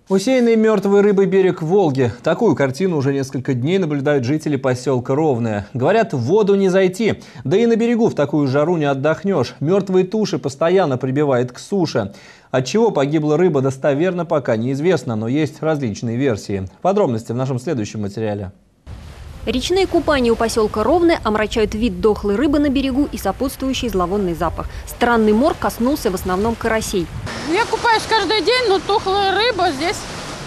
Усеянный мертвой рыбой берег Волги. Такую картину уже несколько дней наблюдают жители поселка Ровное. Говорят, в воду не зайти. Да и на берегу в такую жару не отдохнешь. Мертвые туши постоянно прибивает к суше. От чего погибла рыба, достоверно пока неизвестно, но есть различные версии. Подробности в нашем следующем материале. Речные купания у поселка Ровное омрачают вид дохлой рыбы на берегу и сопутствующий зловонный запах. Странный мор коснулся в основном карасей. Я купаюсь каждый день, но тухлая рыба здесь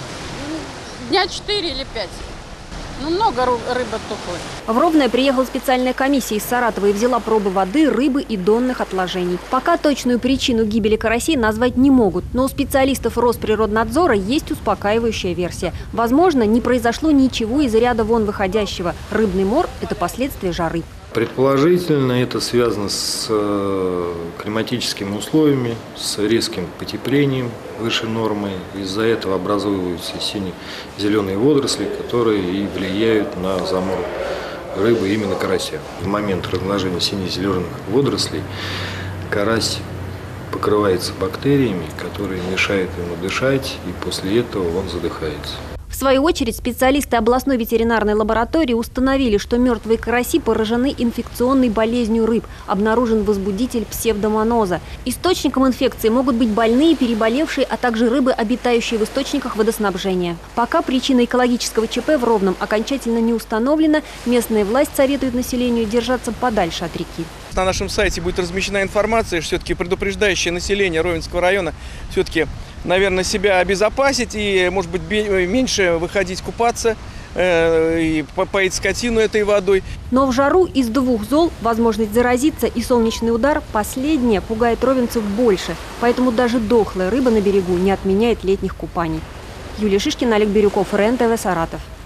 дня 4 или 5. Ну, много рыбы тухлой. В Ровное приехала специальная комиссия из Саратова и взяла пробы воды, рыбы и донных отложений. Пока точную причину гибели карасей назвать не могут, но у специалистов Росприроднадзора есть успокаивающая версия. Возможно, не произошло ничего из ряда вон выходящего. Рыбный мор – это последствия жары. Предположительно, это связано с климатическими условиями, с резким потеплением выше нормы. Из-за этого образуются сине-зеленые водоросли, которые и влияют на замор рыбы, именно карася. В момент размножения сине-зеленых водорослей карась покрывается бактериями, которые мешают ему дышать, и после этого он задыхается. В свою очередь, специалисты областной ветеринарной лаборатории установили, что мертвые караси поражены инфекционной болезнью рыб. Обнаружен возбудитель псевдомоноза. Источником инфекции могут быть больные, переболевшие, а также рыбы, обитающие в источниках водоснабжения. Пока причина экологического ЧП в Ровном окончательно не установлена, местная власть советует населению держаться подальше от реки. На нашем сайте будет размещена информация, все-таки предупреждающая население Ровенского района все-таки, наверное, себя обезопасить и, может быть, меньше выходить купаться и поить скотину этой водой. Но в жару из двух зол возможность заразиться и солнечный удар последнее пугает ровенцев больше. Поэтому даже дохлая рыба на берегу не отменяет летних купаний. Юлия Шишкина, Олег Бирюков, РЕН-ТВ, Саратов.